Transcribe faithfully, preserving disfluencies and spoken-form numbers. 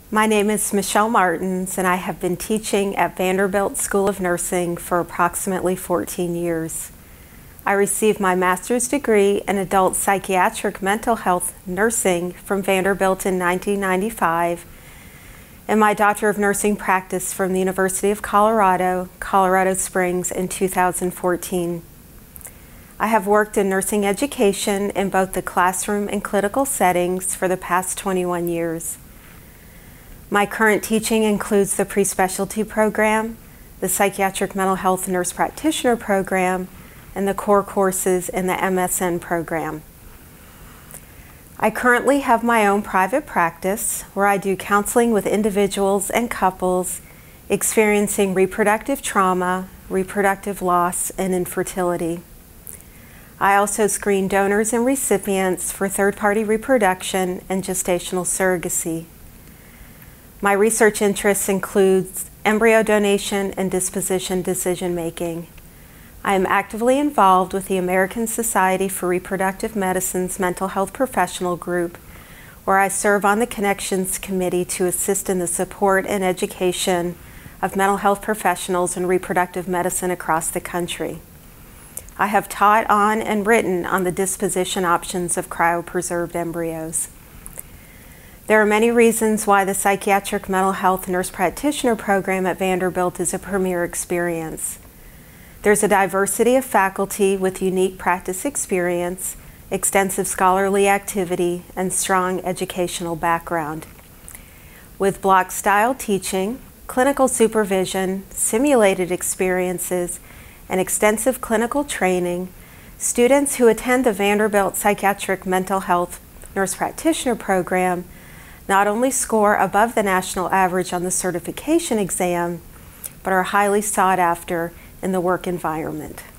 My name is Michele Martens, and I have been teaching at Vanderbilt School of Nursing for approximately fourteen years. I received my master's degree in adult psychiatric mental health nursing from Vanderbilt in nineteen ninety-five, and my Doctor of Nursing practice from the University of Colorado, Colorado Springs in two thousand fourteen. I have worked in nursing education in both the classroom and clinical settings for the past twenty-one years. My current teaching includes the pre-specialty program, the Psychiatric Mental Health Nurse Practitioner program, and the core courses in the M S N program. I currently have my own private practice where I do counseling with individuals and couples experiencing reproductive trauma, reproductive loss, and infertility. I also screen donors and recipients for third-party reproduction and gestational surrogacy. My research interests includes embryo donation and disposition decision-making. I am actively involved with the American Society for Reproductive Medicine's Mental Health Professional Group, where I serve on the Connections Committee to assist in the support and education of mental health professionals in reproductive medicine across the country. I have taught on and written on the disposition options of cryopreserved embryos. There are many reasons why the Psychiatric Mental Health Nurse Practitioner program at Vanderbilt is a premier experience. There's a diversity of faculty with unique practice experience, extensive scholarly activity, and strong educational background. With block-style teaching, clinical supervision, simulated experiences, and extensive clinical training, students who attend the Vanderbilt Psychiatric Mental Health Nurse Practitioner program not only score above the national average on the certification exam, but are highly sought after in the work environment.